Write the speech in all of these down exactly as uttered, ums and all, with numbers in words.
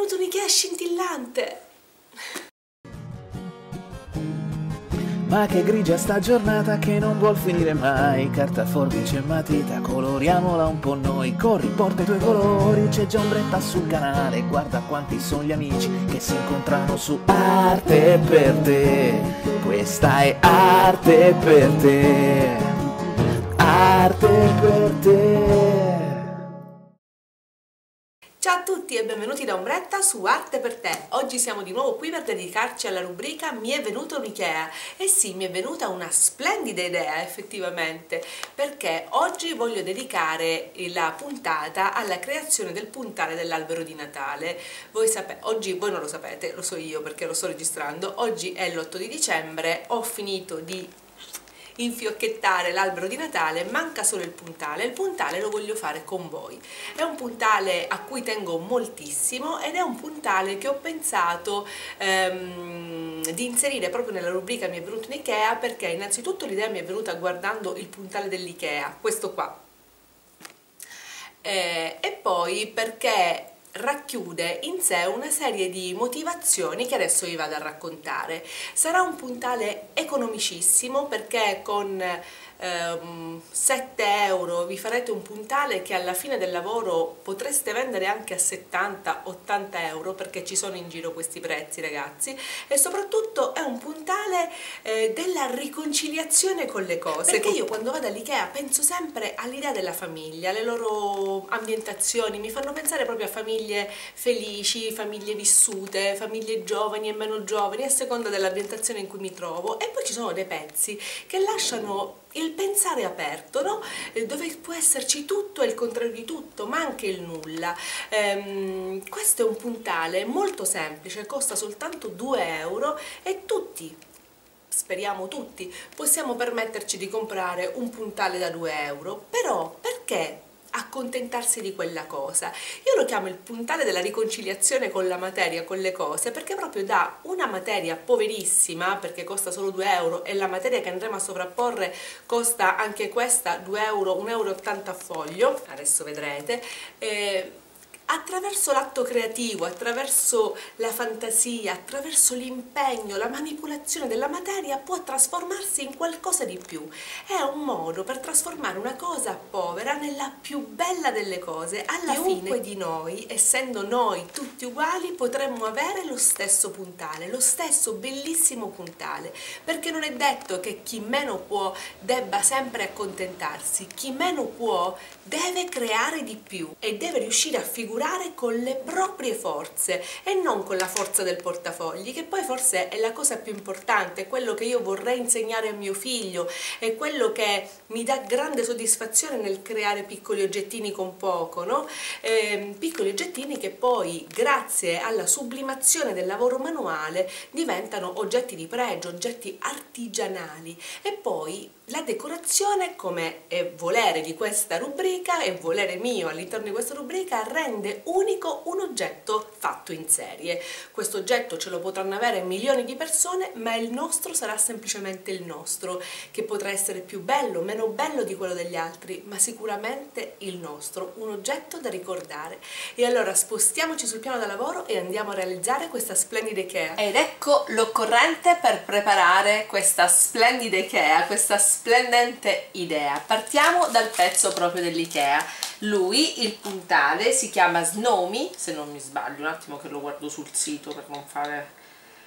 venuto un'Ikea scintillante! Ma che grigia sta giornata che non vuol finire mai. Carta, forbice e matita, coloriamola un po' noi. Corri, porta i tuoi colori, c'è già ombretta sul canale. Guarda quanti sono gli amici che si incontrano su Arte per te. Questa è arte per te. Arte per te. Ciao a tutti e benvenuti da Ombretta su Arte per te. Oggi siamo di nuovo qui per dedicarci alla rubrica Mi è venuta un'Ikea. E sì, mi è venuta una splendida idea effettivamente, perché oggi voglio dedicare la puntata alla creazione del puntale dell'albero di Natale. Voi sapete, oggi voi non lo sapete, lo so io perché lo sto registrando. Oggi è l'otto di dicembre, ho finito di infiocchettare l'albero di Natale, manca solo il puntale. Il puntale lo voglio fare con voi, è un puntale a cui tengo moltissimo ed è un puntale che ho pensato ehm, di inserire proprio nella rubrica Mi è venuto in Ikea, perché innanzitutto l'idea mi è venuta guardando il puntale dell'Ikea, questo qua, eh, e poi perché racchiude in sé una serie di motivazioni che adesso vi vado a raccontare. Sarà un puntale economicissimo perché con ehm, sette euro vi farete un puntale che alla fine del lavoro potreste vendere anche a settanta ottanta euro, perché ci sono in giro questi prezzi, ragazzi, e soprattutto è un puntale eh, della riconciliazione con le cose, perché io quando vado all'Ikea penso sempre all'idea della famiglia, alle loro ambientazioni mi fanno pensare proprio a famiglie felici, famiglie vissute, famiglie giovani e meno giovani, a seconda dell'ambientazione in cui mi trovo. E poi ci sono dei pezzi che lasciano il pensare aperto, no? Dove può esserci tutto e il contrario di tutto, ma anche il nulla. Ehm, questo è un puntale molto semplice, costa soltanto due euro e tutti, speriamo tutti, possiamo permetterci di comprare un puntale da due euro. Però perché accontentarsi di quella cosa? Io lo chiamo il puntale della riconciliazione con la materia, con le cose, perché proprio da una materia poverissima, perché costa solo due euro, e la materia che andremo a sovrapporre costa anche questa due euro, un euro e ottanta a foglio, adesso vedrete, eh, attraverso l'atto creativo, attraverso la fantasia, attraverso l'impegno, la manipolazione della materia, può trasformarsi in qualcosa di più. È un modo per trasformare una cosa povera nella più bella delle cose. Alla Chiunque fine di noi, essendo noi tutti uguali, potremmo avere lo stesso puntale, lo stesso bellissimo puntale, perché non è detto che chi meno può debba sempre accontentarsi. Chi meno può deve creare di più e deve riuscire a figurare con le proprie forze e non con la forza del portafogli, che poi forse è la cosa più importante, quello che io vorrei insegnare a mio figlio, è quello che mi dà grande soddisfazione nel creare piccoli oggettini con poco, no? Eh, piccoli oggettini che poi, grazie alla sublimazione del lavoro manuale, diventano oggetti di pregio, oggetti artigianali. E poi la decorazione, come è volere di questa rubrica e volere mio all'interno di questa rubrica, rende unico un oggetto fatto in serie. Questo oggetto ce lo potranno avere milioni di persone, ma il nostro sarà semplicemente il nostro, che potrà essere più bello, meno bello di quello degli altri, ma sicuramente il nostro, un oggetto da ricordare. E allora spostiamoci sul piano da lavoro e andiamo a realizzare questa splendida Ikea. Ed ecco l'occorrente per preparare questa splendida Ikea, questa splendente idea. Partiamo dal pezzo proprio dell'Ikea. Lui, il puntale, si chiama Snowy, se non mi sbaglio, un attimo che lo guardo sul sito per non fare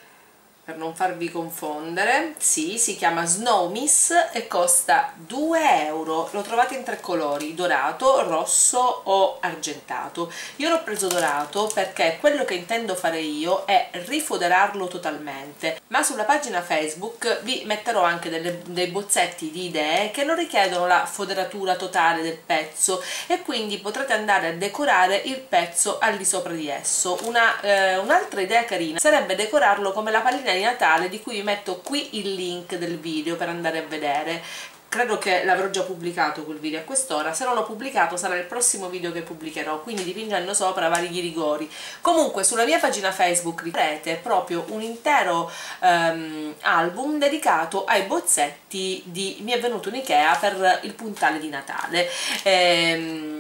per non farvi confondere. Sì, si chiama Snowmiss e costa due euro. Lo trovate in tre colori: dorato, rosso o argentato. Io l'ho preso dorato perché quello che intendo fare io è rifoderarlo totalmente, ma sulla pagina Facebook vi metterò anche delle, dei bozzetti di idee che non richiedono la foderatura totale del pezzo e quindi potrete andare a decorare il pezzo al di sopra di esso. Una, eh, un'altra idea carina sarebbe decorarlo come la pallina di Natale, di cui vi metto qui il link del video per andare a vedere. Credo che l'avrò già pubblicato quel video a quest'ora, se non l'ho pubblicato sarà il prossimo video che pubblicherò, quindi dipingendo sopra vari ghirigori. Comunque sulla mia pagina Facebook troverete proprio un intero um, album dedicato ai bozzetti di Mi è venuto un'Ikea per il puntale di Natale. Ehm,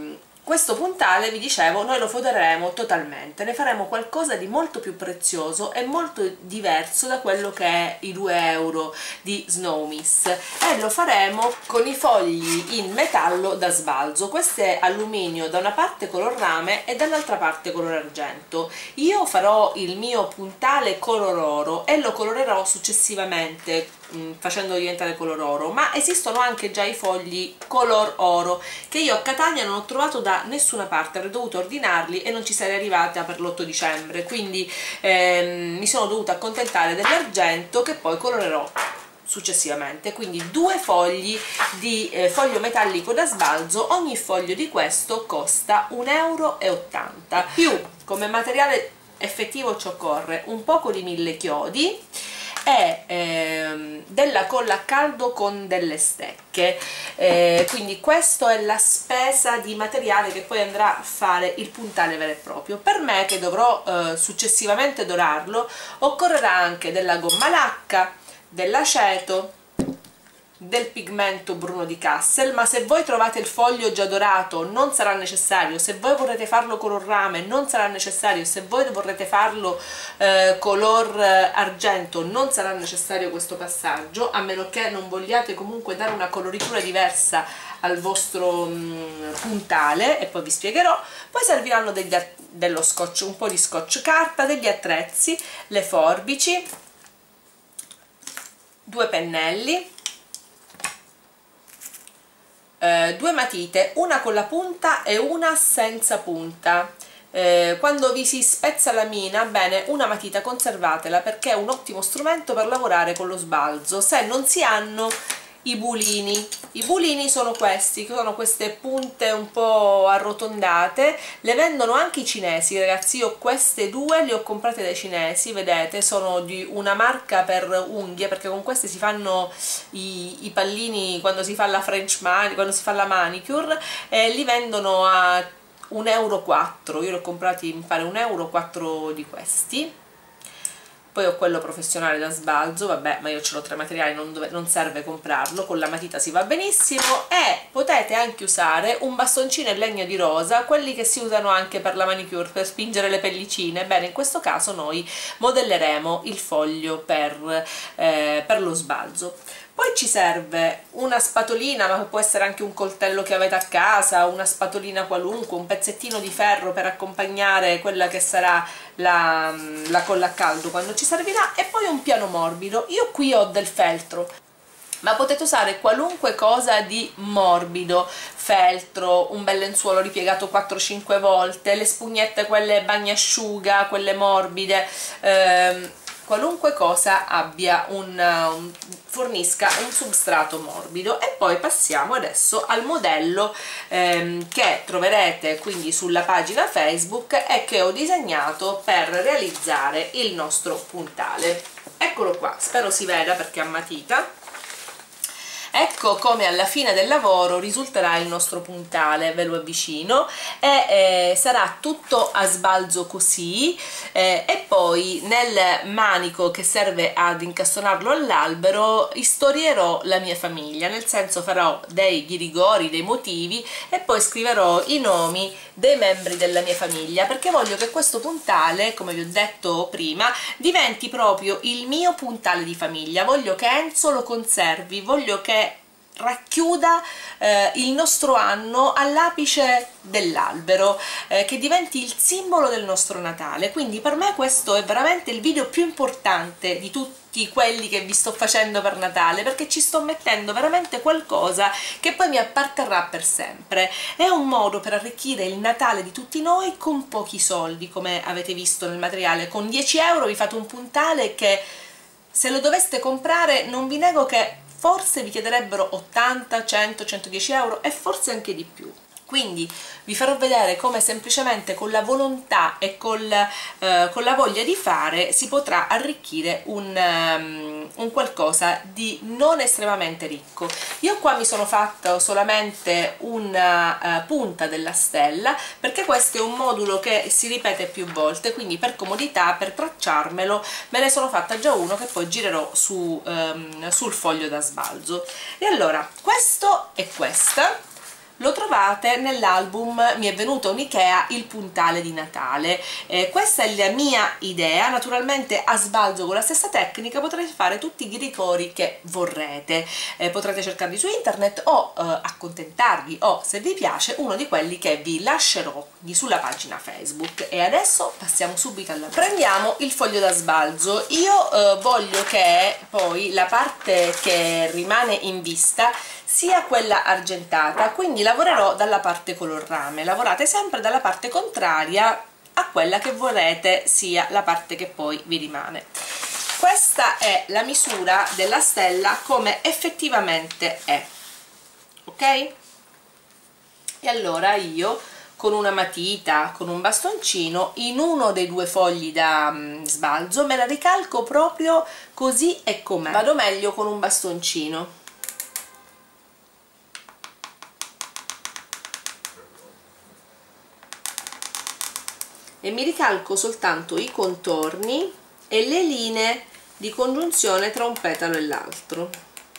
questo puntale, vi dicevo, noi lo foderemo totalmente, ne faremo qualcosa di molto più prezioso e molto diverso da quello che è i due euro di Snow Miss, e lo faremo con i fogli in metallo da sbalzo. Questo è alluminio da una parte color rame e dall'altra parte color argento. Io farò il mio puntale color oro e lo colorerò successivamente facendo diventare color oro, ma esistono anche già i fogli color oro che io a Catania non ho trovato da nessuna parte, avrei dovuto ordinarli e non ci sarei arrivata per l'otto dicembre, quindi ehm, mi sono dovuta accontentare dell'argento che poi colorerò successivamente. Quindi due fogli di eh, foglio metallico da sbalzo, ogni foglio di questo costa un euro e ottanta, più come materiale effettivo ci occorre un poco di mille chiodi e ehm, della colla a caldo con delle stecche, eh, quindi questa è la spesa di materiale che poi andrà a fare il puntale vero e proprio. Per me, che dovrò eh, successivamente dorarlo, occorrerà anche della gomma lacca, dell'aceto, del pigmento bruno di Kassel, ma se voi trovate il foglio già dorato non sarà necessario, se voi vorrete farlo color rame non sarà necessario, se voi vorrete farlo eh, color argento non sarà necessario questo passaggio, a meno che non vogliate comunque dare una coloritura diversa al vostro mh, puntale, e poi vi spiegherò. Poi serviranno degli, dello scotch, un po' di scotch carta, degli attrezzi, le forbici, due pennelli, Eh, due matite, una con la punta e una senza punta. Eh, quando vi si spezza la mina, bene, una matita conservatela perché è un ottimo strumento per lavorare con lo sbalzo se non si hanno i bulini. I bulini sono questi, che sono queste punte un po' arrotondate, le vendono anche i cinesi, ragazzi. Io queste due le ho comprate dai cinesi, vedete, sono di una marca per unghie, perché con queste si fanno i, i pallini quando si fa la French mani, quando si fa la manicure, e li vendono a un euro quattro. Io li ho comprati, mi pare, un euro quattro di questi. Poi ho quello professionale da sbalzo, vabbè, ma io ce l'ho tra i materiali, non, dove, non serve comprarlo, con la matita si va benissimo. E potete anche usare un bastoncino in legno di rosa, quelli che si usano anche per la manicure, per spingere le pellicine. Bene, in questo caso noi modelleremo il foglio per, eh, per lo sbalzo. Poi ci serve una spatolina, ma può essere anche un coltello che avete a casa, una spatolina qualunque, un pezzettino di ferro per accompagnare quella che sarà la, la colla a caldo quando ci servirà, e poi un piano morbido. Io qui ho del feltro, ma potete usare qualunque cosa di morbido, feltro, un bel lenzuolo ripiegato quattro cinque volte, le spugnette quelle bagnasciuga, quelle morbide, ehm, qualunque cosa abbia un, un fornisca un substrato morbido. E poi passiamo adesso al modello ehm, che troverete quindi sulla pagina Facebook e che ho disegnato per realizzare il nostro puntale. Eccolo qua, spero si veda perché è a matita. Ecco come alla fine del lavoro risulterà il nostro puntale, ve lo avvicino, e eh, sarà tutto a sbalzo così, eh, e poi nel manico che serve ad incastonarlo all'albero istorierò la mia famiglia, nel senso farò dei ghirigori, dei motivi, e poi scriverò i nomi dei membri della mia famiglia, perché voglio che questo puntale, come vi ho detto prima, diventi proprio il mio puntale di famiglia. Voglio che Enzo lo conservi, voglio che racchiuda eh, il nostro anno all'apice dell'albero, eh, che diventi il simbolo del nostro Natale. Quindi per me questo è veramente il video più importante di tutti quelli che vi sto facendo per Natale, perché ci sto mettendo veramente qualcosa che poi mi apparterrà per sempre. È un modo per arricchire il Natale di tutti noi con pochi soldi, come avete visto nel materiale. Con dieci euro vi fate un puntale che, se lo doveste comprare, non vi nego che forse vi chiederebbero ottanta, cento, centodieci euro e forse anche di più. Quindi vi farò vedere come semplicemente con la volontà e col, eh, con la voglia di fare si potrà arricchire un, um, un qualcosa di non estremamente ricco. Io qua mi sono fatta solamente una uh, punta della stella, perché questo è un modulo che si ripete più volte, quindi per comodità, per tracciarmelo, me ne sono fatta già uno che poi girerò su, um, sul foglio da sbalzo. E allora, questo e questa lo trovate nell'album Mi è venuto un Ikea il puntale di Natale. Eh, questa è la mia idea, naturalmente a sbalzo con la stessa tecnica potrete fare tutti i decori che vorrete, eh, potrete cercarli su internet o eh, accontentarvi o, se vi piace, uno di quelli che vi lascerò sulla pagina Facebook. E adesso passiamo subito alla... Prendiamo il foglio da sbalzo. Io eh, voglio che poi la parte che rimane in vista sia quella argentata, quindi lavorerò dalla parte color rame. Lavorate sempre dalla parte contraria a quella che vorrete sia la parte che poi vi rimane. Questa è la misura della stella come effettivamente è, ok? E allora io con una matita, con un bastoncino, in uno dei due fogli da um, sbalzo me la ricalco proprio così e com'è. Vado meglio con un bastoncino. E mi ricalco soltanto i contorni e le linee di congiunzione tra un petalo e l'altro.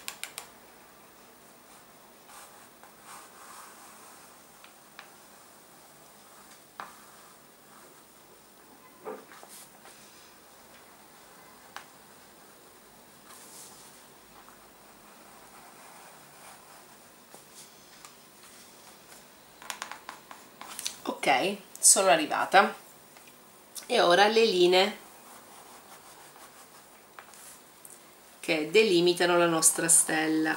Ok, sono arrivata. E ora le linee che delimitano la nostra stella.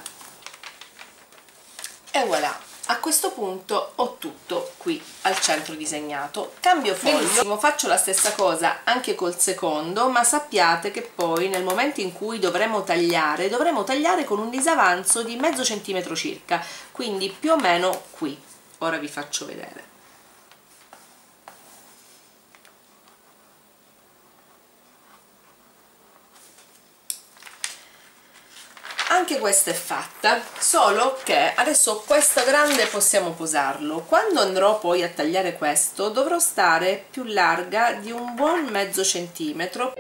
E voilà, a questo punto ho tutto qui al centro disegnato. Cambio foglio. Benissimo, faccio la stessa cosa anche col secondo, ma sappiate che poi nel momento in cui dovremo tagliare, dovremo tagliare con un disavanzo di mezzo centimetro circa, quindi più o meno qui. Ora vi faccio vedere. Anche questa è fatta, solo che adesso questo grande possiamo posarlo. Quando andrò poi a tagliare questo dovrò stare più larga di un buon mezzo centimetro.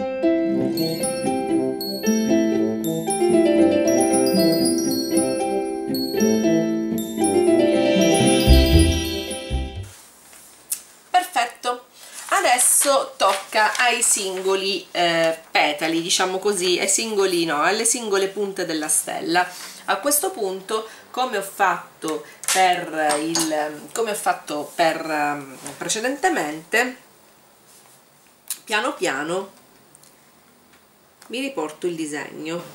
Perfetto. Adesso tocca ai singoli eh, petali, diciamo così, ai singoli no, alle singole punte della stella. A questo punto, come ho fatto per il come ho fatto per um, precedentemente, piano piano mi riporto il disegno.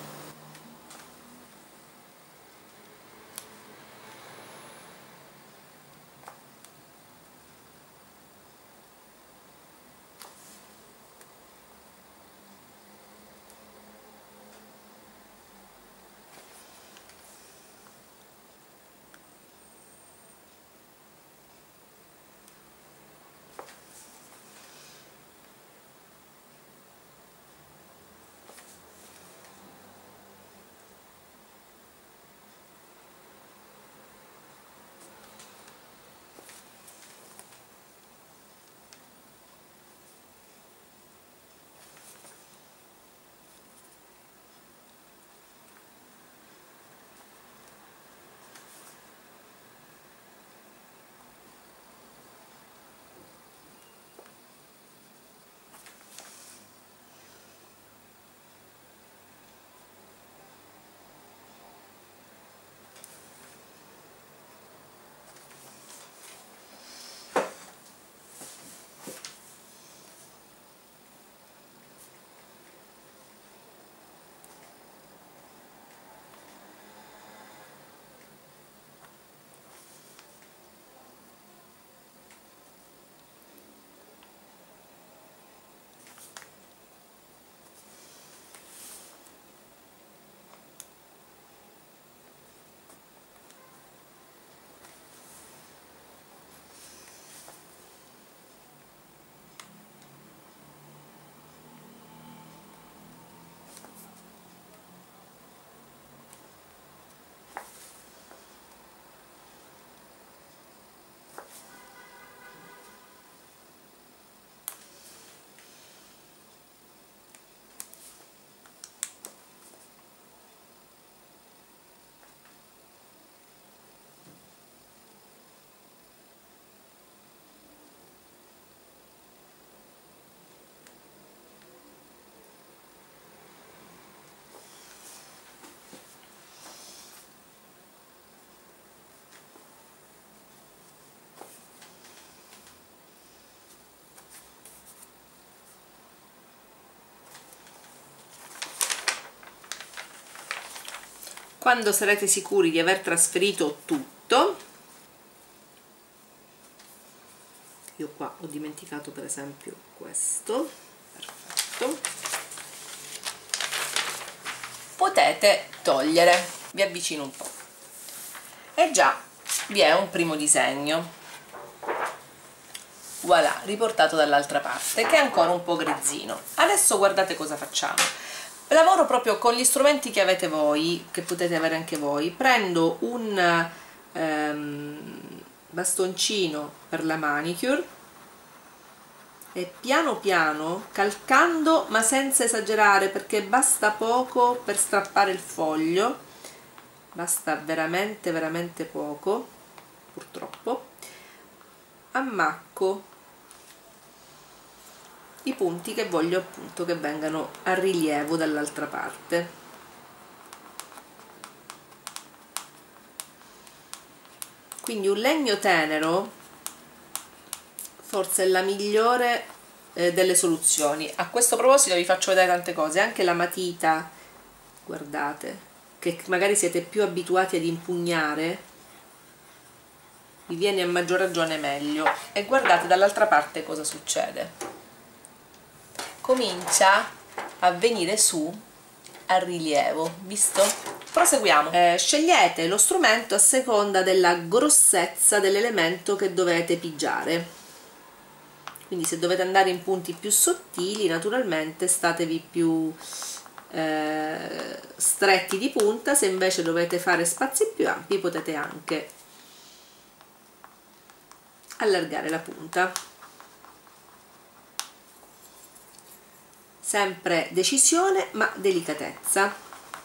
Quando sarete sicuri di aver trasferito tutto, io qua ho dimenticato per esempio questo, perfetto, potete togliere. Vi avvicino un po', e già vi è un primo disegno, voilà, riportato dall'altra parte, che è ancora un po' grizzino. Adesso guardate cosa facciamo. Lavoro proprio con gli strumenti che avete voi, che potete avere anche voi. Prendo un ehm, bastoncino per la manicure e piano piano, calcando ma senza esagerare, perché basta poco per strappare il foglio, basta veramente veramente poco, purtroppo, ammacco i punti che voglio appunto che vengano a rilievo dall'altra parte. Quindi un legno tenero forse è la migliore eh, delle soluzioni. A questo proposito vi faccio vedere tante cose, anche la matita, guardate, che magari siete più abituati ad impugnare, vi viene a maggior ragione meglio. E guardate dall'altra parte cosa succede, comincia a venire su a rilievo, visto? Proseguiamo. Eh, scegliete lo strumento a seconda della grossezza dell'elemento che dovete pigiare, quindi se dovete andare in punti più sottili, naturalmente statevi più eh, stretti di punta. Se invece dovete fare spazi più ampi, potete anche allargare la punta. Sempre decisione ma delicatezza.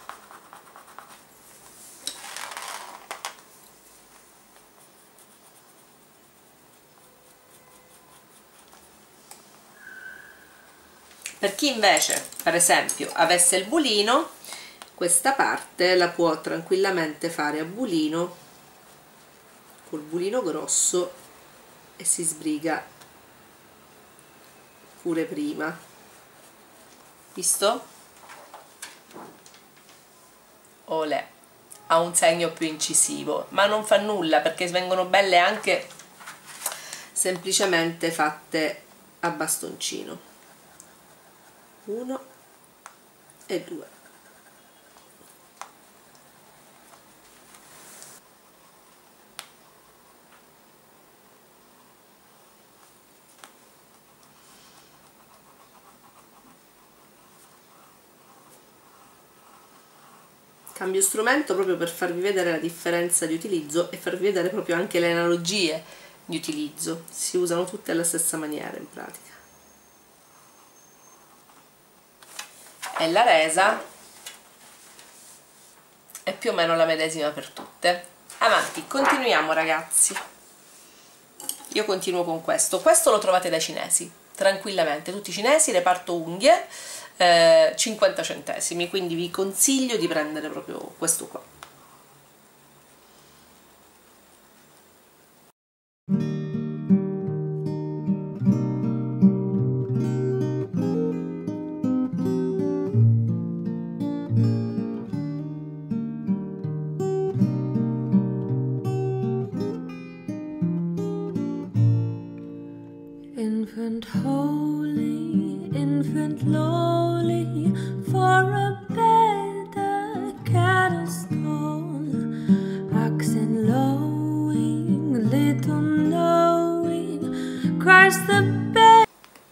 Per chi invece, per esempio, avesse il bulino, questa parte la può tranquillamente fare a bulino, col bulino grosso, e si sbriga pure prima, visto? Olè, ha un segno più incisivo, ma non fa nulla, perché vengono belle anche semplicemente fatte a bastoncino. Uno e due. Cambio strumento proprio per farvi vedere la differenza di utilizzo e farvi vedere proprio anche le analogie di utilizzo. Si usano tutte alla stessa maniera in pratica. E la resa è più o meno la medesima per tutte. Avanti, continuiamo ragazzi. Io continuo con questo. Questo lo trovate dai cinesi, tranquillamente, tutti i cinesi, reparto unghie, eh, cinquanta centesimi, quindi vi consiglio di prendere proprio questo qua. Infant holy, infant lowly, for a bed the cat is stone, oxen lowing, little knowing, Christ the bed.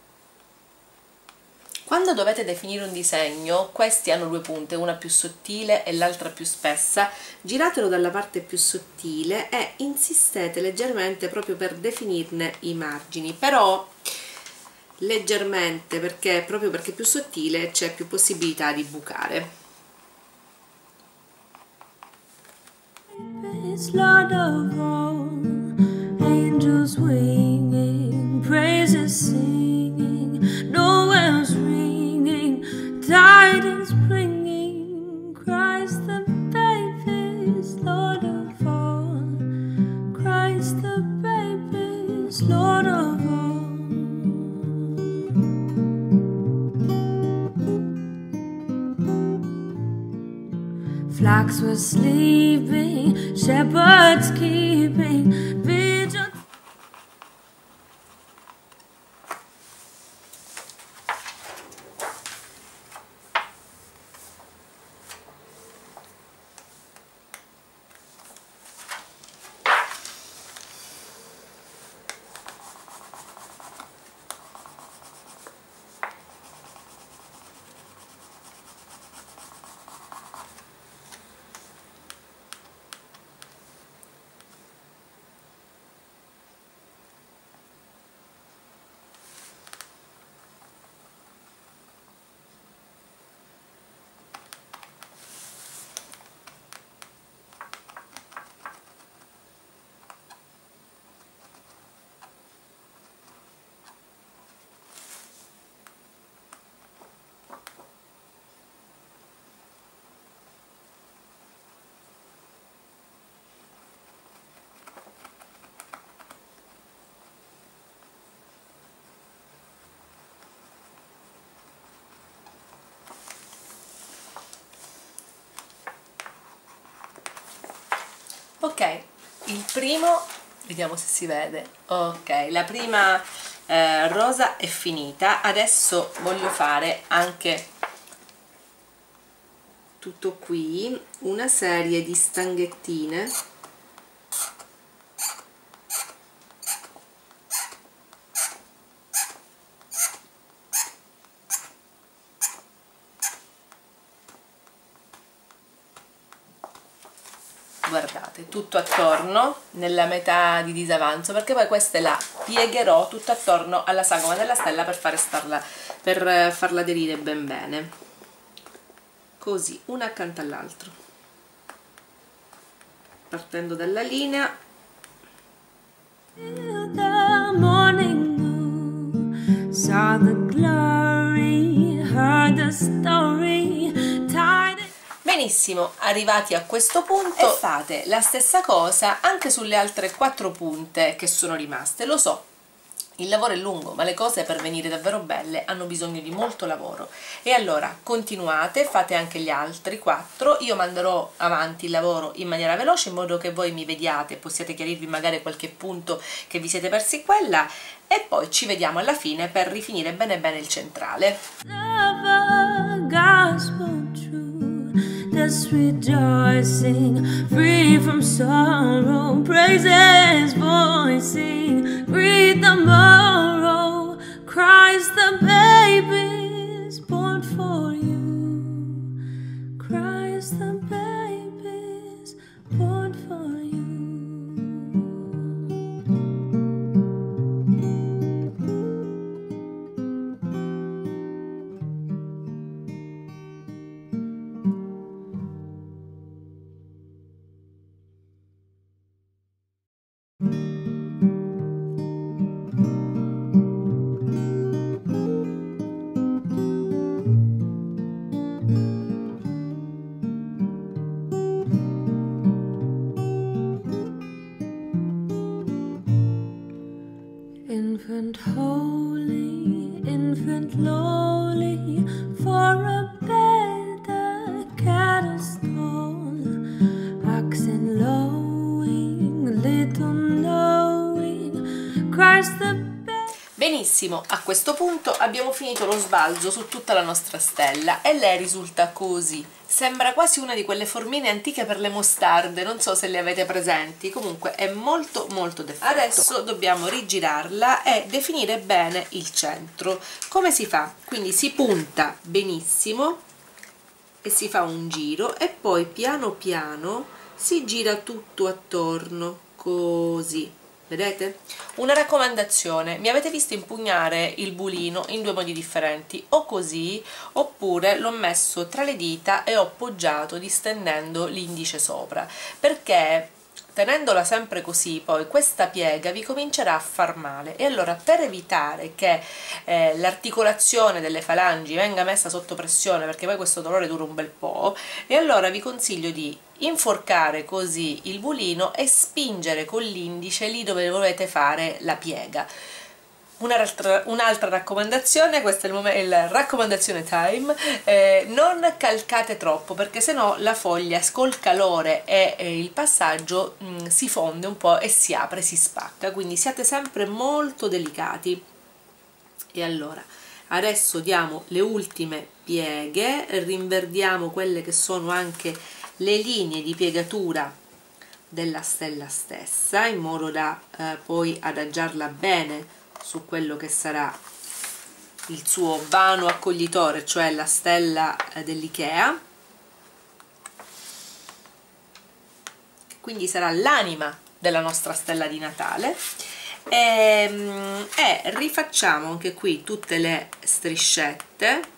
Quando dovete definire un disegno, questi hanno due punte, una più sottile e l'altra più spessa. Giratelo dalla parte più sottile e insistete leggermente proprio per definirne i margini, però leggermente, perché proprio perché è più sottile c'è più possibilità di bucare. Lord of all, angels winging, praises singing, Noel's ringing, tidings bringing, Christ the baby is Lord of all, Christ the baby is Lord of all. Flocks were sleeping, shepherds keeping vigil. Ok, il primo, vediamo se si vede. Ok, la prima eh, rosa è finita. Adesso voglio fare anche tutto qui, una serie di stanghettine guardate, tutto attorno nella metà di disavanzo, perché poi queste la piegherò tutto attorno alla sagoma della stella per, fare starla, per farla aderire ben bene, così una accanto all'altro, partendo dalla linea. The morning moon saw the glory, heard the story, tied. Benissimo, arrivati a questo punto fate la stessa cosa anche sulle altre quattro punte che sono rimaste. Lo so, il lavoro è lungo, ma le cose per venire davvero belle hanno bisogno di molto lavoro, e allora continuate, fate anche gli altri quattro. Io manderò avanti il lavoro in maniera veloce in modo che voi mi vediate e possiate chiarirvi magari qualche punto che vi siete persi quella, e poi ci vediamo alla fine per rifinire bene bene il centrale. Love, gospel truth, that's rejoicing, free from sorrow, praises voicing, greet the morrow, Christ the baby is born for you, Christ the baby is born for you. Infant holy, infant lowly, for a bed the cattle stole, oxen lowing, little knowing, Christ the. Benissimo, a questo punto abbiamo finito lo sbalzo su tutta la nostra stella e lei risulta così. Sembra quasi una di quelle formine antiche per le mostarde, non so se le avete presenti, comunque è molto molto defetto. Adesso dobbiamo rigirarla e definire bene il centro. Come si fa? Quindi si punta benissimo e si fa un giro e poi piano piano si gira tutto attorno, così. Vedete? Una raccomandazione: mi avete visto impugnare il bulino in due modi differenti, o così oppure l'ho messo tra le dita e ho poggiato distendendo l'indice sopra, perché tenendola sempre così poi questa piega vi comincerà a far male, e allora per evitare che eh, l'articolazione delle falangi venga messa sotto pressione, perché poi questo dolore dura un bel po', e allora vi consiglio di inforcare così il bulino e spingere con l'indice lì dove volete fare la piega. Un'altra, un'altra raccomandazione, questa è il, momento, il raccomandazione time, eh, non calcate troppo, perché sennò la foglia col calore e eh, il passaggio mh, si fonde un po' e si apre, si spacca, quindi siate sempre molto delicati. E allora adesso diamo le ultime pieghe, rinverdiamo quelle che sono anche le linee di piegatura della stella stessa, in modo da eh, poi adagiarla bene su quello che sarà il suo vano accoglitore, cioè la stella dell'Ikea, che quindi sarà l'anima della nostra stella di Natale. E, e rifacciamo anche qui tutte le striscette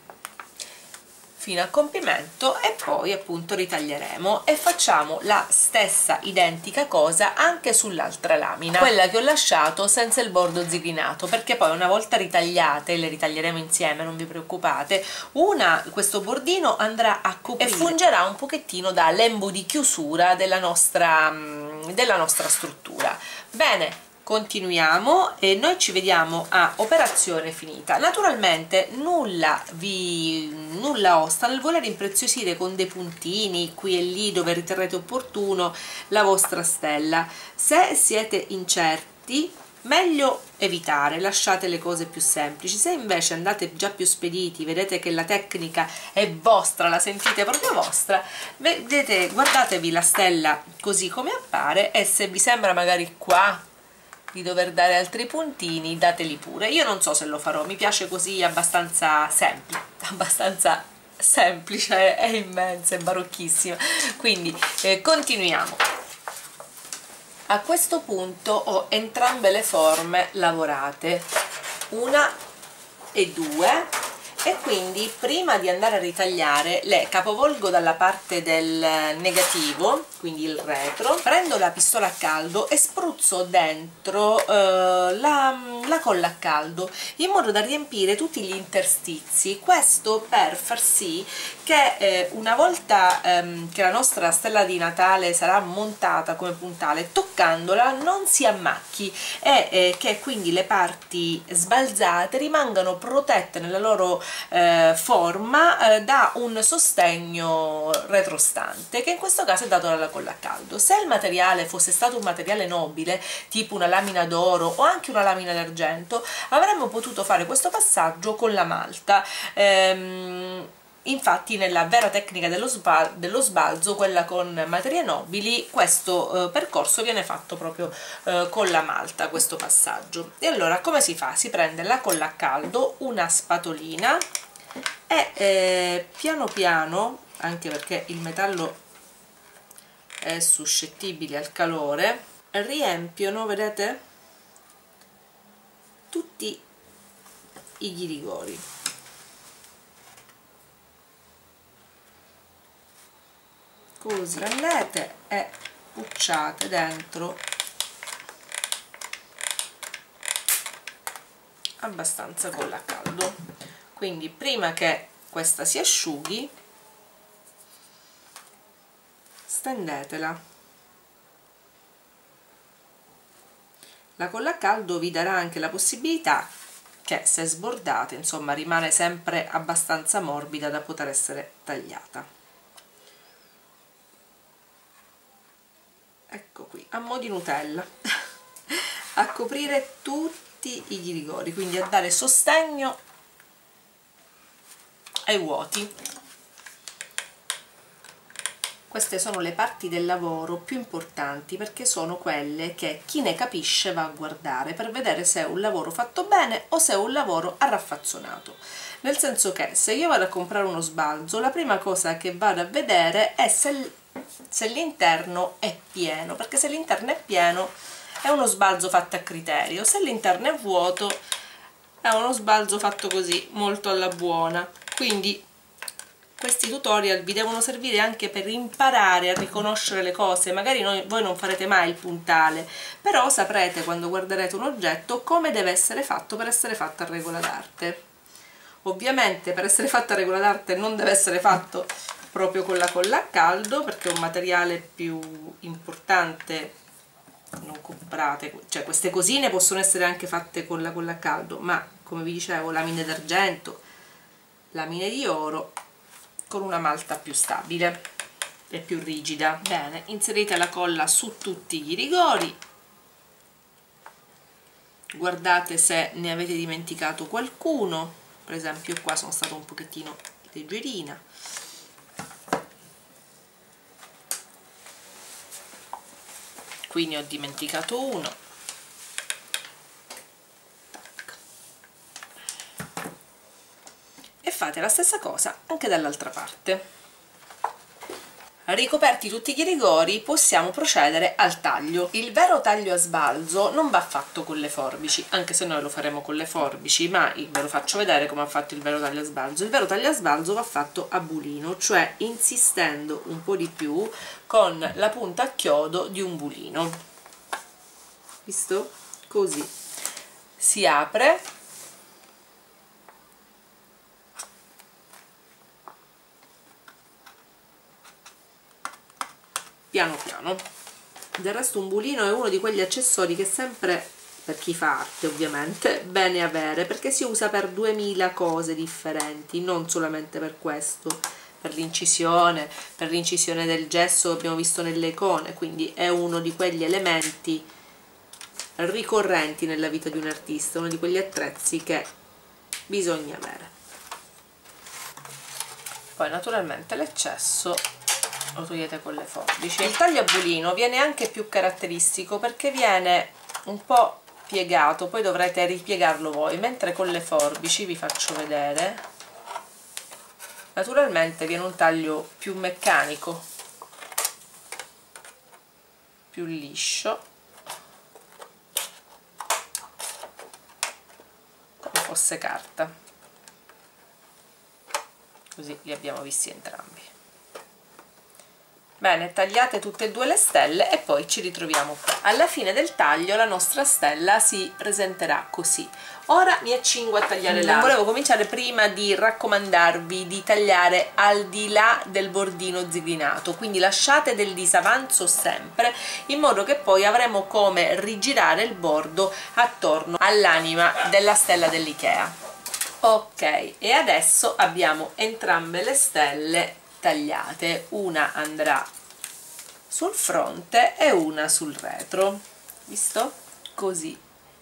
fino al compimento e poi appunto ritaglieremo e facciamo la stessa identica cosa anche sull'altra lamina, quella che ho lasciato senza il bordo zigrinato, perché poi una volta ritagliate, le ritaglieremo insieme, non vi preoccupate, una, questo bordino andrà a coprire e fungerà un pochettino da lembo di chiusura della nostra, della nostra struttura. Bene, continuiamo e noi ci vediamo a operazione finita. Naturalmente nulla vi nulla osta nel voler impreziosire con dei puntini qui e lì dove riterrete opportuno la vostra stella. Se siete incerti, meglio evitare, lasciate le cose più semplici. Se invece andate già più spediti, vedete che la tecnica è vostra, la sentite proprio vostra, vedete, guardatevi la stella così come appare e se vi sembra magari qua di dover dare altri puntini, dateli pure. Io non so se lo farò, mi piace così, abbastanza semplice, abbastanza semplice, è immensa, è barocchissima. Quindi eh, continuiamo. A questo punto ho entrambe le forme lavorate, una e due, e quindi prima di andare a ritagliare le capovolgo dalla parte del negativo, quindi il retro, prendo la pistola a caldo e spruzzo dentro eh, la, la colla a caldo in modo da riempire tutti gli interstizi, questo per far sì che eh, una volta ehm, che la nostra stella di Natale sarà montata come puntale, toccandola non si ammacchi e eh, che quindi le parti sbalzate rimangano protette nella loro Eh, forma eh, da un sostegno retrostante, che in questo caso è dato dalla colla a caldo. Se il materiale fosse stato un materiale nobile, tipo una lamina d'oro o anche una lamina d'argento, avremmo potuto fare questo passaggio con la malta. Ehm, Infatti nella vera tecnica dello, sbal dello sbalzo, quella con materie nobili, questo eh, percorso viene fatto proprio eh, con la malta, questo passaggio. E allora come si fa? Si prende la colla a caldo, una spatolina e eh, piano piano, anche perché il metallo è suscettibile al calore, riempiono, vedete, tutti i ghirigori. Così prendete e pucciate dentro abbastanza colla a caldo, quindi prima che questa si asciughi stendetela. La colla a caldo vi darà anche la possibilità che se sbordate, insomma, rimane sempre abbastanza morbida da poter essere tagliata. Ecco qui, a mo' di Nutella, a coprire tutti i ghirigori, quindi a dare sostegno ai vuoti. Queste sono le parti del lavoro più importanti, perché sono quelle che chi ne capisce va a guardare per vedere se è un lavoro fatto bene o se è un lavoro arraffazzonato. Nel senso che se io vado a comprare uno sbalzo, la prima cosa che vado a vedere è se se l'interno è pieno, perché se l'interno è pieno è uno sbalzo fatto a criterio, se l'interno è vuoto è uno sbalzo fatto così, molto alla buona. Quindi questi tutorial vi devono servire anche per imparare a riconoscere le cose. Magari noi, voi non farete mai il puntale, però saprete quando guarderete un oggetto come deve essere fatto per essere fatto a regola d'arte. Ovviamente per essere fatto a regola d'arte non deve essere fatto proprio con la colla a caldo, perché è un materiale più importante non comprate, cioè queste cosine possono essere anche fatte con la colla a caldo, ma come vi dicevo, lamine d'argento, lamine di oro, con una malta più stabile e più rigida. Bene, inserite la colla su tutti i rigori, guardate se ne avete dimenticato qualcuno, per esempio qua sono stata un pochettino leggerina. Qui ne ho dimenticato uno. Tac. E fate la stessa cosa anche dall'altra parte. Ricoperti tutti i rigori, possiamo procedere al taglio. Il vero taglio a sbalzo non va fatto con le forbici, anche se noi lo faremo con le forbici, ma ve lo faccio vedere come ha fatto il vero taglio a sbalzo. Il vero taglio a sbalzo va fatto a bulino, cioè insistendo un po' di più con la punta a chiodo di un bulino. Visto? Così si apre, piano piano. Del resto un bulino è uno di quegli accessori che sempre, per chi fa arte ovviamente, bene avere, perché si usa per duemila cose differenti, non solamente per questo, per l'incisione, per l'incisione del gesso che abbiamo visto nelle icone, quindi è uno di quegli elementi ricorrenti nella vita di un artista, uno di quegli attrezzi che bisogna avere. Poi naturalmente l'eccesso lo togliete con le forbici. Il taglio a bulino viene anche più caratteristico perché viene un po' piegato, poi dovrete ripiegarlo voi, mentre con le forbici, vi faccio vedere, naturalmente viene un taglio più meccanico, più liscio, come fosse carta. Così li abbiamo visti entrambi. Bene, tagliate tutte e due le stelle e poi ci ritroviamo qua. Alla fine del taglio la nostra stella si presenterà così. Ora mi accingo a tagliare l'altro. Volevo cominciare prima di raccomandarvi di tagliare al di là del bordino zigrinato, quindi lasciate del disavanzo sempre, in modo che poi avremo come rigirare il bordo attorno all'anima della stella dell'Ikea. Ok, e adesso abbiamo entrambe le stelle tagliate, una andrà sul fronte e una sul retro, visto? Così.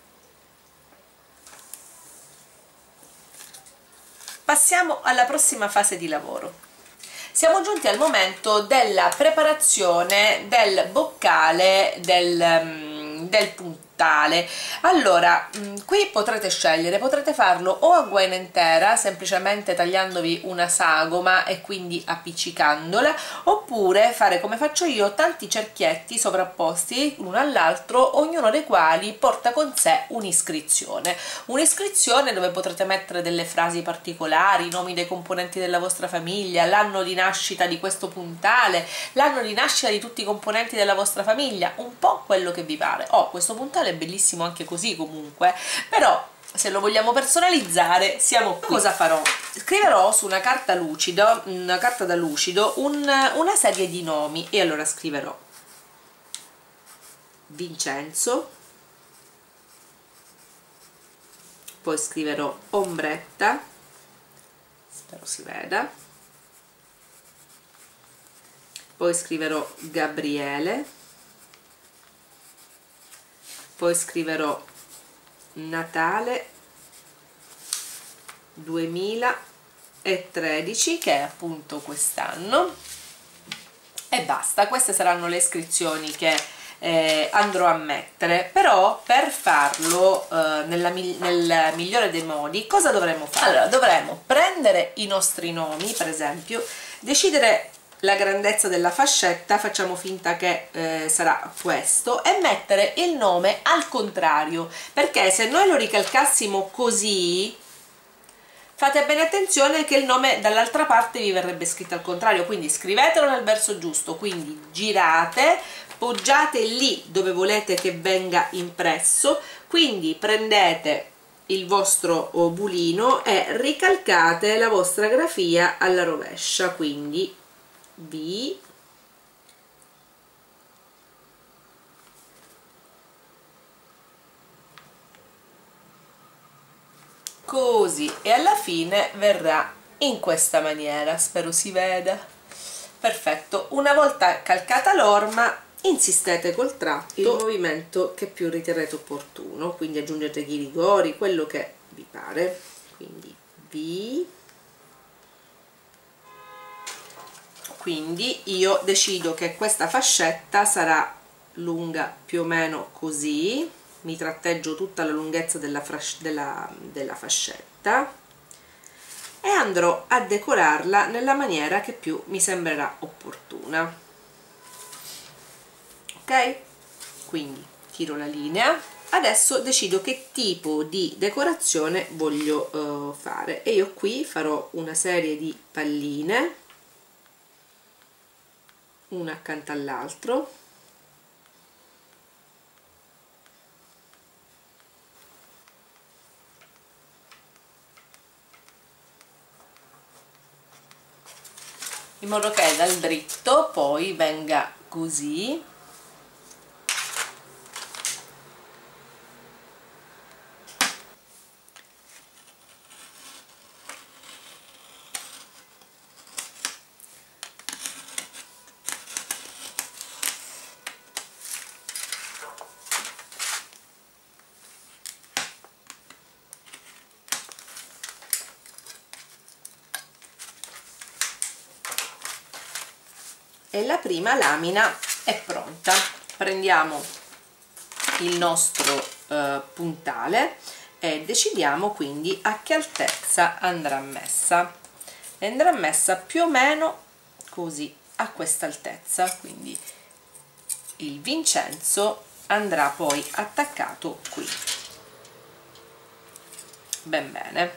Passiamo alla prossima fase di lavoro. Siamo giunti al momento della preparazione del boccale del, del puntale. Allora, qui potrete scegliere, potrete farlo o a guaina intera, semplicemente tagliandovi una sagoma e quindi appiccicandola, oppure fare come faccio io, tanti cerchietti sovrapposti l'uno all'altro, ognuno dei quali porta con sé un'iscrizione. Un'iscrizione dove potrete mettere delle frasi particolari, i nomi dei componenti della vostra famiglia, l'anno di nascita di questo puntale, l'anno di nascita di tutti i componenti della vostra famiglia, un po' quello che vi pare. Oh, questo puntale è bellissimo anche così comunque, però se lo vogliamo personalizzare siamo qui. Cosa farò? Scriverò su una carta lucida, una carta da lucido, un, una serie di nomi, e allora scriverò Vincenzo, poi scriverò Ombretta, spero si veda, poi scriverò Gabriele, poi scriverò Natale duemilatredici, che è appunto quest'anno, e basta. Queste saranno le iscrizioni che eh, andrò a mettere. Però per farlo eh, nella, nel migliore dei modi, cosa dovremmo fare? Allora, dovremmo prendere i nostri nomi, per esempio, decidere la grandezza della fascetta, facciamo finta che eh, sarà questo, e mettere il nome al contrario, perché se noi lo ricalcassimo così, fate bene attenzione che il nome dall'altra parte vi verrebbe scritto al contrario, quindi scrivetelo nel verso giusto, quindi girate, poggiate lì dove volete che venga impresso, quindi prendete il vostro bulino e ricalcate la vostra grafia alla rovescia, quindi V così, e alla fine verrà in questa maniera, spero si veda. Perfetto. Una volta calcata l'orma, insistete col tratto, il movimento che più riterrete opportuno, quindi aggiungete ghirigori, quello che vi pare, quindi V. Quindi io decido che questa fascetta sarà lunga più o meno così, mi tratteggio tutta la lunghezza della, della, della fascetta e andrò a decorarla nella maniera che più mi sembrerà opportuna. Ok? Quindi tiro la linea, adesso decido che tipo di decorazione voglio uh, fare, e io qui farò una serie di palline, una accanto all'altro, in modo che dal dritto poi venga così. E la prima lamina è pronta. Prendiamo il nostro eh, puntale e decidiamo quindi a che altezza andrà messa. Andrà messa più o meno così, a questa altezza, quindi il Vincenzo andrà poi attaccato qui, ben bene.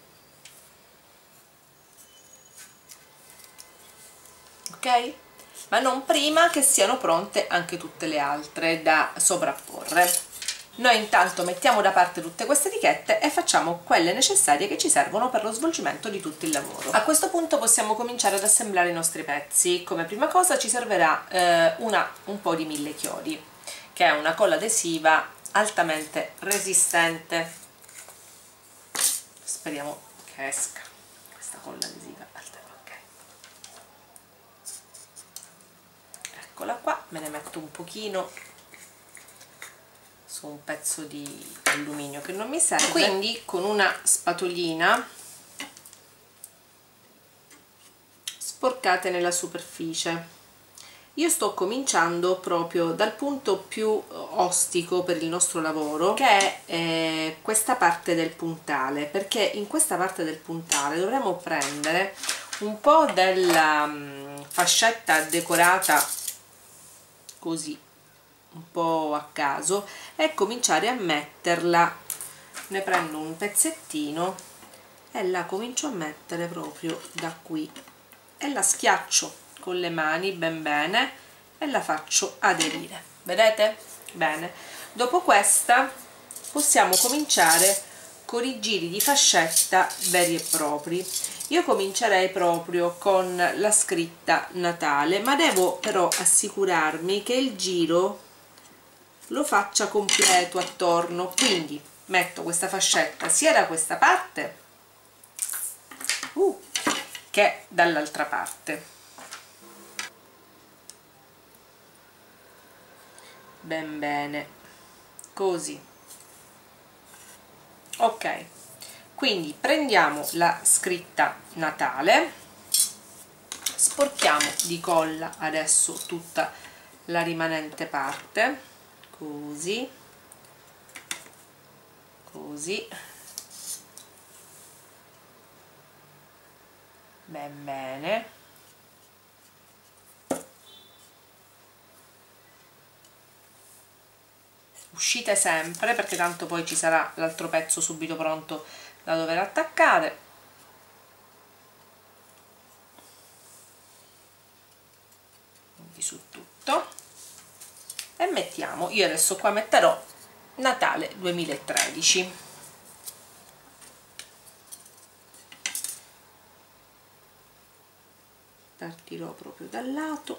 Ok? Ma non prima che siano pronte anche tutte le altre da sovrapporre. Noi intanto mettiamo da parte tutte queste etichette e facciamo quelle necessarie che ci servono per lo svolgimento di tutto il lavoro. A questo punto possiamo cominciare ad assemblare i nostri pezzi. Come prima cosa ci servirà eh, una, un po' di mille chiodi, che è una colla adesiva altamente resistente. Speriamo che esca questa colla adesiva. Eccola qua, me ne metto un pochino su un pezzo di alluminio che non mi serve, quindi con una spatolina sporcate nella superficie. Io sto cominciando proprio dal punto più ostico per il nostro lavoro, che è eh, questa parte del puntale, perché in questa parte del puntale dovremo prendere un po' della um, fascetta decorata così, un po' a caso, e cominciare a metterla. Ne prendo un pezzettino e la comincio a mettere proprio da qui e la schiaccio con le mani ben bene e la faccio aderire. Vedete? Bene. Dopo questa possiamo cominciare con i giri di fascetta veri e propri. Io comincerei proprio con la scritta Natale, ma devo però assicurarmi che il giro lo faccia completo attorno, quindi metto questa fascetta sia da questa parte uh, che dall'altra parte. Ben bene, così. Ok. Quindi prendiamo la scritta Natale, sporchiamo di colla adesso tutta la rimanente parte, così, così, ben bene. Uscite sempre, perché tanto poi ci sarà l'altro pezzo subito pronto da dover attaccare. Quindi su tutto, e mettiamo, io adesso qua metterò Natale duemilatredici. Partirò proprio dal lato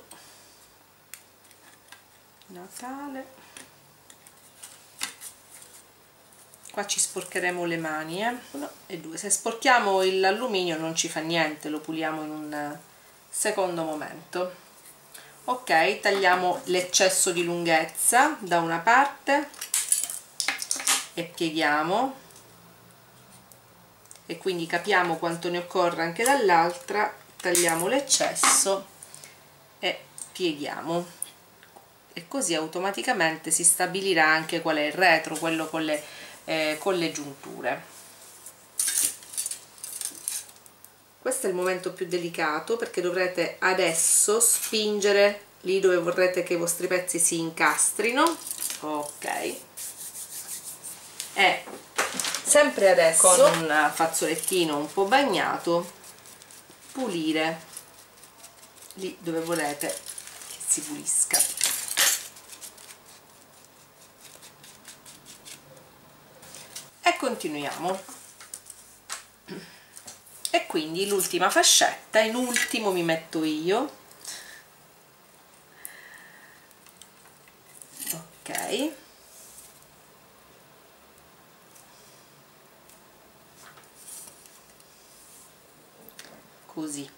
Natale. qua ci sporcheremo le mani, eh? Uno e due. Se sporchiamo l'alluminio non ci fa niente, lo puliamo in un secondo momento. Ok, tagliamo l'eccesso di lunghezza da una parte e pieghiamo, e quindi capiamo quanto ne occorre anche dall'altra, tagliamo l'eccesso e pieghiamo, e così automaticamente si stabilirà anche qual è il retro, quello con le, eh, con le giunture. Questo è il momento più delicato, perché dovrete adesso spingere lì dove vorrete che i vostri pezzi si incastrino. Ok, e sempre adesso con un fazzolettino un po' bagnato pulire lì dove volete che si pulisca. E continuiamo. E quindi l'ultima fascetta, in ultimo mi metto io. Ok, così.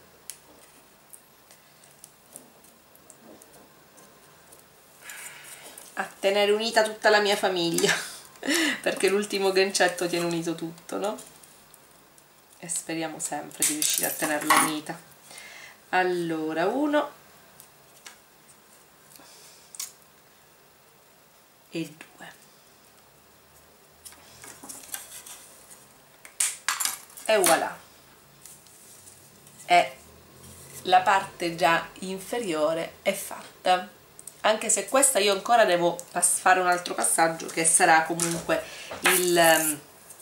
A tenere unita tutta la mia famiglia, perché l'ultimo gancetto tiene unito tutto, no? E speriamo sempre di riuscire a tenerla unita. Allora, uno e due, e voilà, e la parte già inferiore è fatta, anche se questa io ancora devo fare un altro passaggio, che sarà comunque il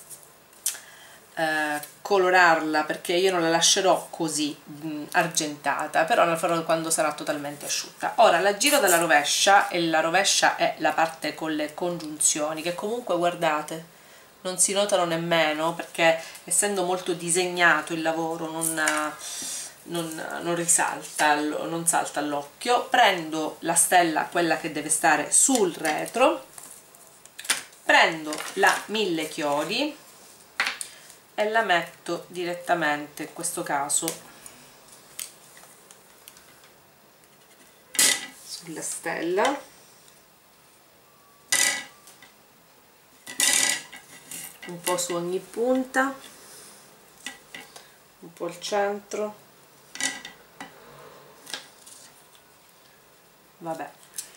eh, colorarla, perché io non la lascerò così mh, argentata, però la farò quando sarà totalmente asciutta. Ora la giro dalla rovescia, e la rovescia è la parte con le congiunzioni, che comunque guardate non si notano nemmeno, perché essendo molto disegnato il lavoro non, non, non risalta, non salta all'occhio. Prendo la stella, quella che deve stare sul retro, prendo la mille chiodi e la metto direttamente, in questo caso sulla stella, un po' su ogni punta, un po' al centro, vabbè.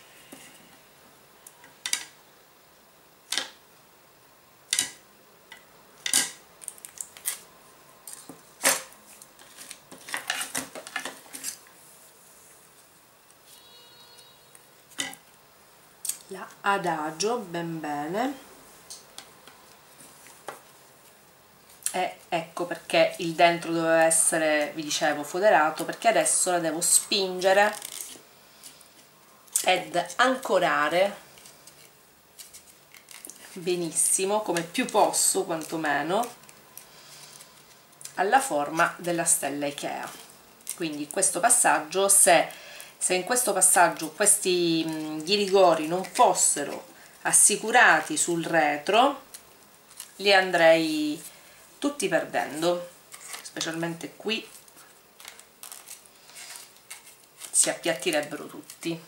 La adagio ben bene, e ecco perché il dentro doveva essere, vi dicevo, foderato, perché adesso la devo spingere ed ancorare benissimo, come più posso quantomeno, alla forma della stella Ikea. Quindi questo passaggio, se, se in questo passaggio questi gli rigori non fossero assicurati sul retro, li andrei tutti perdendo, specialmente qui si appiattirebbero tutti.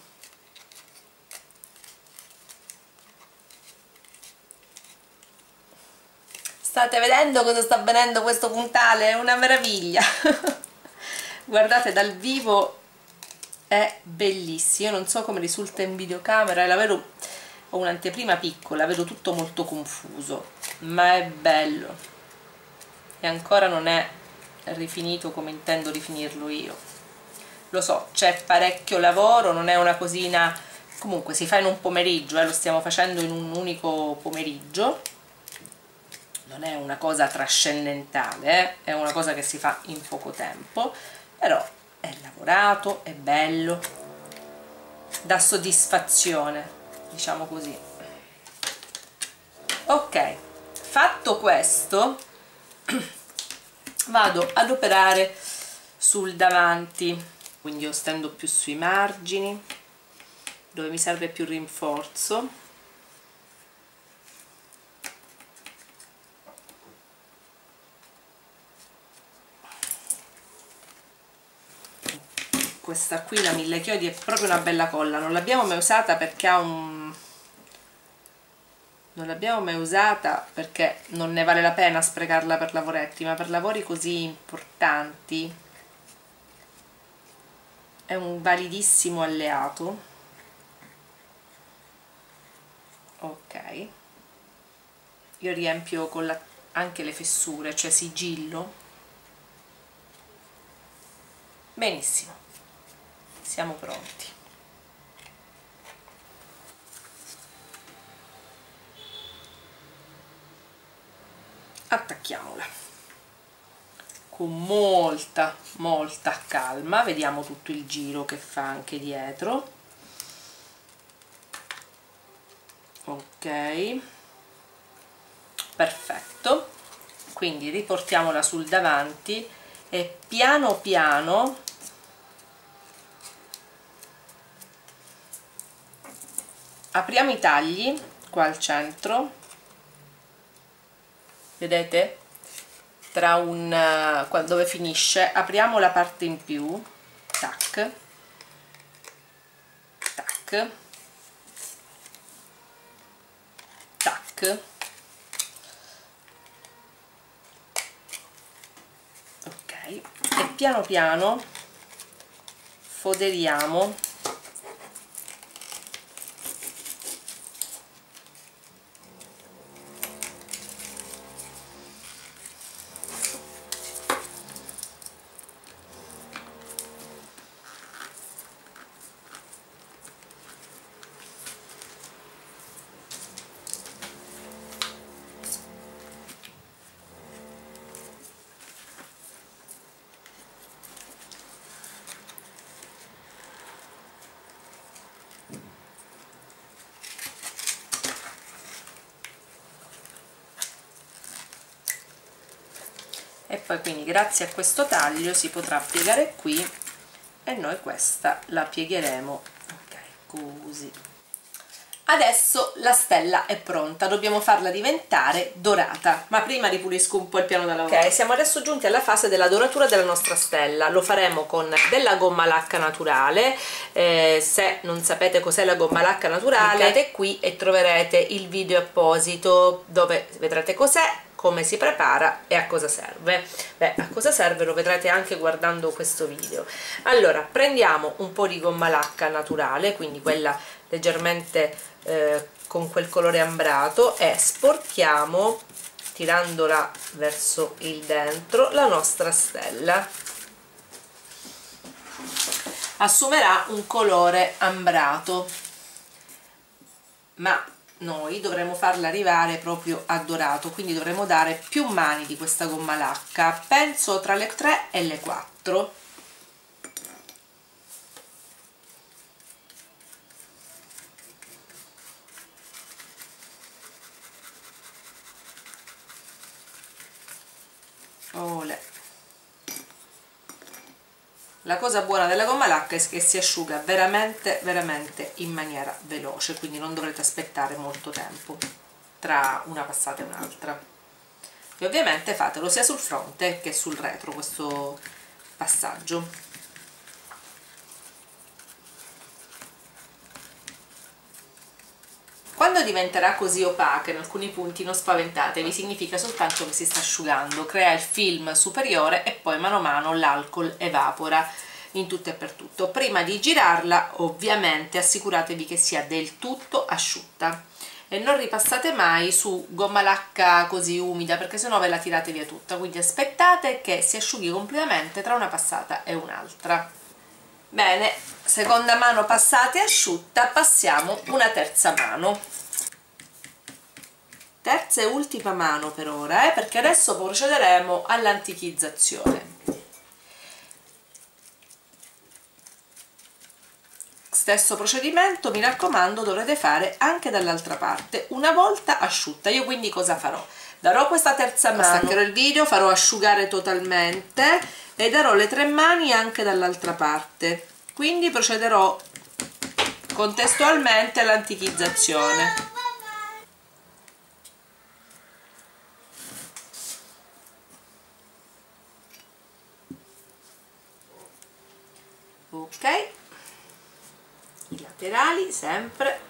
State vedendo cosa sta avvenendo questo puntale? È una meraviglia. Guardate, dal vivo è bellissimo. Io non so come risulta in videocamera, la vedo, ho un'anteprima piccola, vedo tutto molto confuso, ma è bello. E ancora non è rifinito come intendo rifinirlo io. Lo so, c'è parecchio lavoro, non è una cosina, comunque si fa in un pomeriggio, eh, lo stiamo facendo in un unico pomeriggio, non è una cosa trascendentale, eh, è una cosa che si fa in poco tempo, però è lavorato, è bello, dà soddisfazione, diciamo così. Ok, fatto questo, vado ad operare sul davanti, quindi io stendo più sui margini dove mi serve più rinforzo, questa qui, la mille chiodi, è proprio una bella colla, non l'abbiamo mai usata perché ha un non l'abbiamo mai usata perché non ne vale la pena sprecarla per lavoretti, ma per lavori così importanti è un validissimo alleato. Ok, io riempio con la, anche le fessure, cioè sigillo. Benissimo, siamo pronti. Attacchiamola con molta molta calma, vediamo tutto il giro che fa anche dietro. Ok, perfetto, quindi riportiamola sul davanti e piano piano apriamo i tagli qua al centro, vedete, tra un qua dove finisce apriamo la parte in più, tac tac tac, ok, e piano piano foderiamo e poi, quindi grazie a questo taglio si potrà piegare qui e noi questa la piegheremo, ok, così. Adesso la stella è pronta, dobbiamo farla diventare dorata, ma prima ripulisco un po' il piano da lavoro. Ok, siamo adesso giunti alla fase della doratura della nostra stella. Lo faremo con della gomma lacca naturale. Eh, se non sapete cos'è la gomma lacca naturale, cliccate qui e troverete il video apposito dove vedrete cos'è, come si prepara e a cosa serve. Beh, a cosa serve lo vedrete anche guardando questo video. Allora, prendiamo un po' di gomma lacca naturale, quindi quella leggermente eh, con quel colore ambrato, e sporchiamo, tirandola verso il dentro, la nostra stella. Assumerà un colore ambrato, ma noi dovremo farla arrivare proprio a dorato, quindi dovremo dare più mani di questa gomma lacca, penso tra le tre e le quattro. Olè. La cosa buona della gomma lacca è che si asciuga veramente veramente in maniera veloce, quindi non dovrete aspettare molto tempo tra una passata e un'altra. E ovviamente fatelo sia sul fronte che sul retro questo passaggio. Quando diventerà così opaca in alcuni punti non spaventatevi, significa soltanto che si sta asciugando, crea il film superiore e poi mano a mano l'alcol evapora in tutto e per tutto. Prima di girarla ovviamente assicuratevi che sia del tutto asciutta e non ripassate mai su gomma lacca così umida, perché sennò ve la tirate via tutta, quindi aspettate che si asciughi completamente tra una passata e un'altra. Bene, seconda mano passata e asciutta, passiamo una terza mano. Terza e ultima mano per ora, eh, perché adesso procederemo all'antichizzazione. Stesso procedimento, mi raccomando, dovrete fare anche dall'altra parte, una volta asciutta. Io quindi cosa farò? Darò questa terza mano, staccherò il video, farò asciugare totalmente e darò le tre mani anche dall'altra parte, quindi procederò contestualmente all'antichizzazione. ok, i laterali sempre.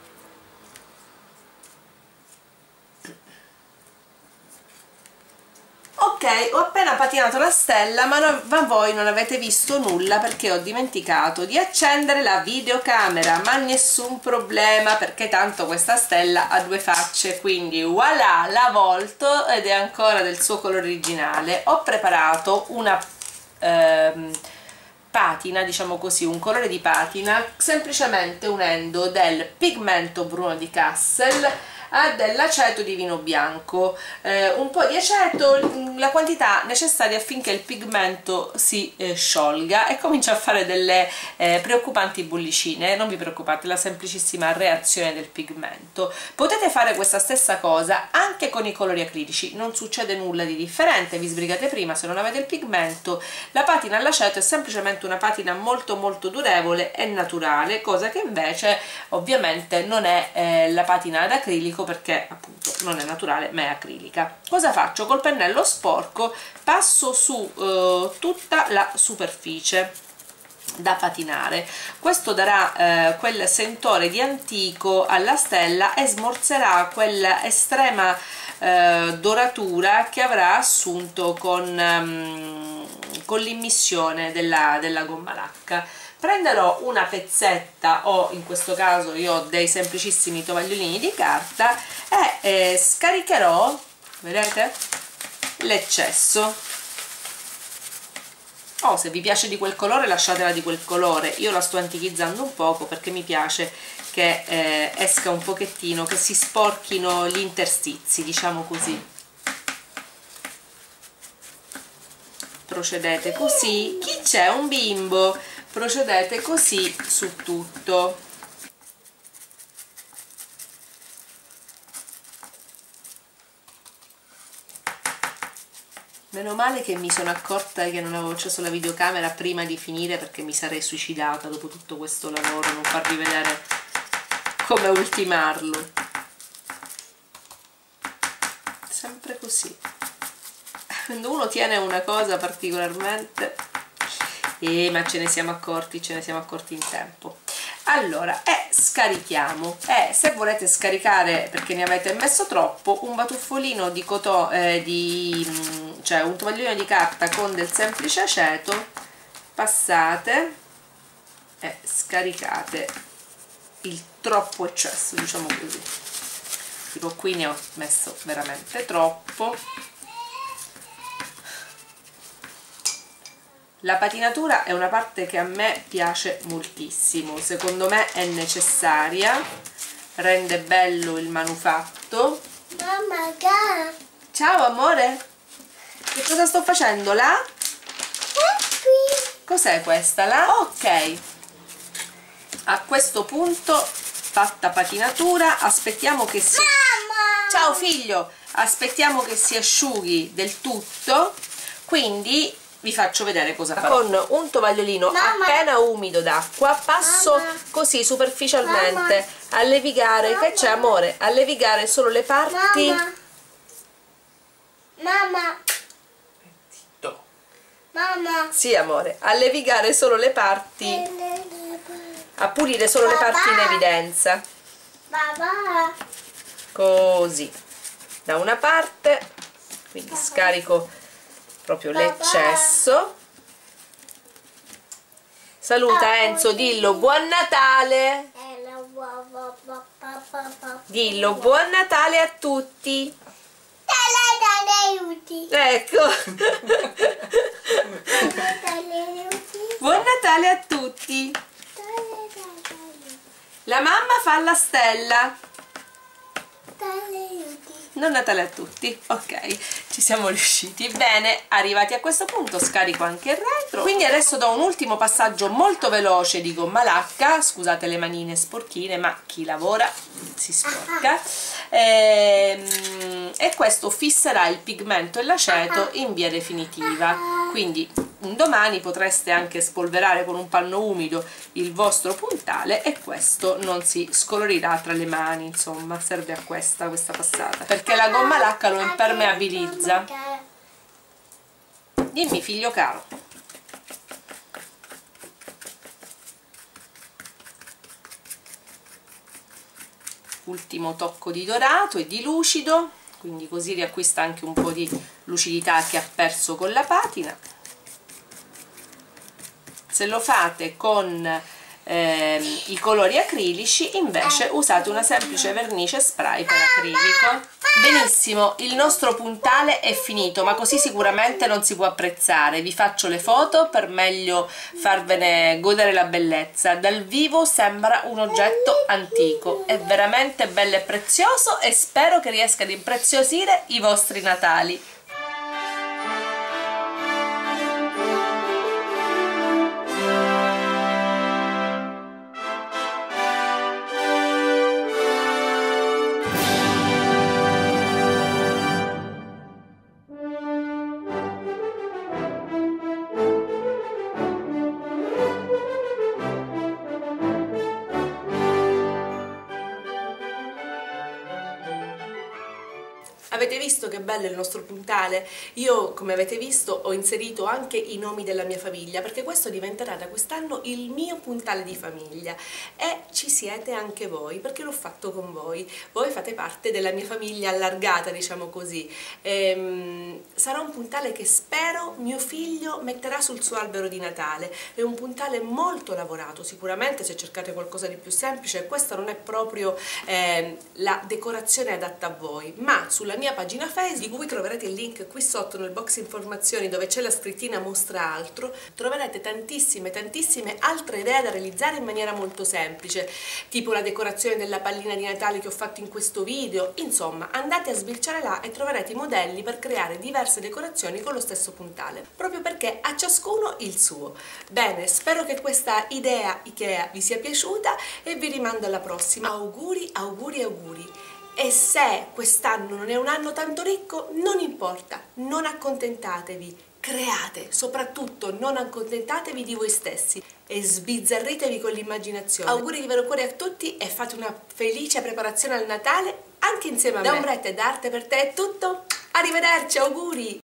Ok, ho appena patinato la stella, ma, no, ma voi non avete visto nulla perché ho dimenticato di accendere la videocamera, ma nessun problema perché tanto questa stella ha due facce, quindi voilà, la volto ed è ancora del suo colore originale. Ho preparato una ehm, patina, diciamo così, un colore di patina, semplicemente unendo del pigmento bruno di Kassel a dell'aceto di vino bianco, eh, un po' di aceto, la quantità necessaria affinché il pigmento si eh, sciolga e comincia a fare delle eh, preoccupanti bollicine. Non vi preoccupate, la semplicissima reazione del pigmento. Potete fare questa stessa cosa anche con i colori acrilici, non succede nulla di differente, vi sbrigate prima se non avete il pigmento. La patina all'aceto è semplicemente una patina molto molto durevole e naturale, cosa che invece ovviamente non è eh, la patina ad acrilico, perché appunto non è naturale ma è acrilica. Cosa faccio? Col pennello sporco passo su eh, tutta la superficie da patinare. Questo darà eh, quel sentore di antico alla stella e smorzerà quella estrema eh, doratura che avrà assunto con, um, con l'immissione della, della gomma lacca. Prenderò una pezzetta, o in questo caso io ho dei semplicissimi tovagliolini di carta, e eh, scaricherò, vedete, l'eccesso. O se vi piace di quel colore lasciatela di quel colore, io la sto antichizzando un poco perché mi piace che eh, esca un pochettino, che si sporchino gli interstizi, diciamo così. Procedete così, chi c'è? Un bimbo? Procedete così su tutto. Meno male che mi sono accorta che non avevo acceso la videocamera prima di finire, perché mi sarei suicidata dopo tutto questo lavoro, non farvi vedere come ultimarlo. Sempre così. Quando uno tiene una cosa particolarmente... Eh, ma ce ne siamo accorti, ce ne siamo accorti in tempo. Allora, e eh, scarichiamo. E eh, se volete scaricare, perché ne avete messo troppo, un batuffolino di cotone, eh, di, cioè un tovagliolino di carta con del semplice aceto, passate e scaricate il troppo eccesso, diciamo così. Tipo qui ne ho messo veramente troppo. La patinatura è una parte che a me piace moltissimo, secondo me è necessaria, rende bello il manufatto. Mamma, ga. Ciao amore, che cosa sto facendo là? Cos'è questa là? Ok, a questo punto, fatta patinatura, aspettiamo che si... Mamma! Ciao figlio, aspettiamo che si asciughi del tutto, quindi vi faccio vedere cosa farò. Con un tovagliolino Mamma. appena umido d'acqua passo Mamma. così superficialmente Mamma. a levigare. Mamma. Che c'è amore? A levigare solo le parti. Mamma. Mamma. Zitto. Mamma. Sì amore, a levigare solo le parti, a pulire solo le parti in evidenza. Papà. Così, da una parte, quindi scarico proprio l'eccesso. Saluta Enzo, dillo buon Natale. Dillo buon Natale a tutti. Ecco. Buon Natale a tutti. La mamma fa la stella. Non Natale a tutti. Ok, ci siamo riusciti. Bene, arrivati a questo punto scarico anche il retro. Quindi adesso do un ultimo passaggio molto veloce di gomma lacca. Scusate le manine sporchine, ma chi lavora si sporca. E, e questo fisserà il pigmento e l'aceto in via definitiva. Quindi un domani potreste anche spolverare con un panno umido il vostro puntale e questo non si scolorirà tra le mani, insomma serve a questa questa passata, perché la gomma lacca lo impermeabilizza. Dimmi figlio caro. ultimo tocco di dorato e di lucido, quindi così riacquista anche un po' di lucidità che ha perso con la patina. Se lo fate con eh, i colori acrilici, invece usate una semplice vernice spray per acrilico. Benissimo, il nostro puntale è finito, ma così sicuramente non si può apprezzare. Vi faccio le foto per meglio farvene godere la bellezza. Dal vivo sembra un oggetto antico, è veramente bello e prezioso e spero che riesca ad impreziosire i vostri Natali. Avete visto che bello il nostro puntale? Io, come avete visto, ho inserito anche i nomi della mia famiglia, perché questo diventerà da quest'anno il mio puntale di famiglia e ci siete anche voi, perché l'ho fatto con voi. Voi fate parte della mia famiglia allargata, diciamo così. Ehm, sarà un puntale che spero mio figlio metterà sul suo albero di Natale. È un puntale molto lavorato, sicuramente se cercate qualcosa di più semplice, questa non è proprio eh, la decorazione adatta a voi, ma sulla mia pagina Facebook, di cui troverete il link qui sotto nel box informazioni dove c'è la scrittina mostra altro, troverete tantissime tantissime altre idee da realizzare in maniera molto semplice, tipo la decorazione della pallina di Natale che ho fatto in questo video. Insomma, andate a sbirciare là e troverete i modelli per creare diverse decorazioni con lo stesso puntale, proprio perché a ciascuno il suo. Bene, spero che questa idea Ikea vi sia piaciuta e vi rimando alla prossima. Auguri, auguri, auguri! E se quest'anno non è un anno tanto ricco, non importa, non accontentatevi, create, soprattutto non accontentatevi di voi stessi e sbizzarritevi con l'immaginazione. Auguri di vero cuore a tutti e fate una felice preparazione al Natale anche insieme a me. Da Ombretta ed Arte per te è tutto, arrivederci, auguri!